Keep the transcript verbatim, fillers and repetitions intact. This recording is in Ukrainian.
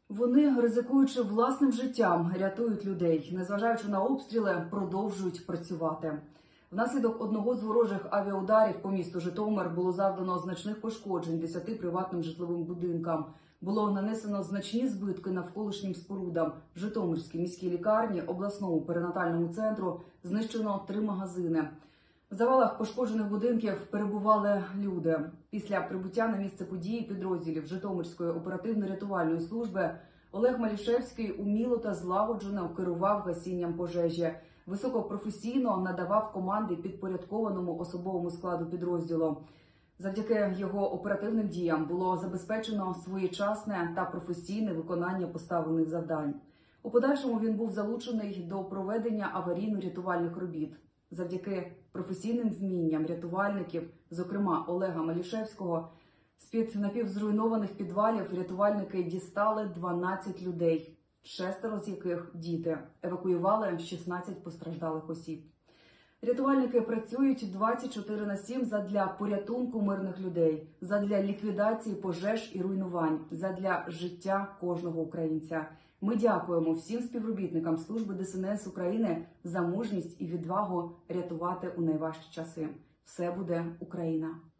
Вони, ризикуючи власним життям, рятують людей. Незважаючи на обстріли, продовжують працювати. Внаслідок одного з ворожих авіаударів по місту Житомир було завдано значних пошкоджень десяти приватним житловим будинкам. Було нанесено значні збитки навколишнім спорудам. В Житомирській міській лікарні, обласному перинатальному центру знищено три магазини. В завалах пошкоджених будинків перебували люди. Після прибуття на місце події підрозділів Житомирської оперативно-рятувальної служби Олег Малішевський уміло та злагоджено керував гасінням пожежі. Високопрофесійно надавав команди підпорядкованому особовому складу підрозділу. Завдяки його оперативним діям було забезпечено своєчасне та професійне виконання поставлених завдань. У подальшому він був залучений до проведення аварійно-рятувальних робіт. Завдяки професійним вмінням рятувальників, зокрема Олега Малішевського, з-під напівзруйнованих підвалів рятувальники дістали дванадцять людей, шестеро з яких – діти. Евакуювали шістнадцять постраждалих осіб. Рятувальники працюють двадцять чотири на сім задля порятунку мирних людей, задля ліквідації пожеж і руйнувань, задля життя кожного українця. Ми дякуємо всім співробітникам служби Де Ес Ен Ес України за мужність і відвагу рятувати у найважчі часи. Все буде Україна!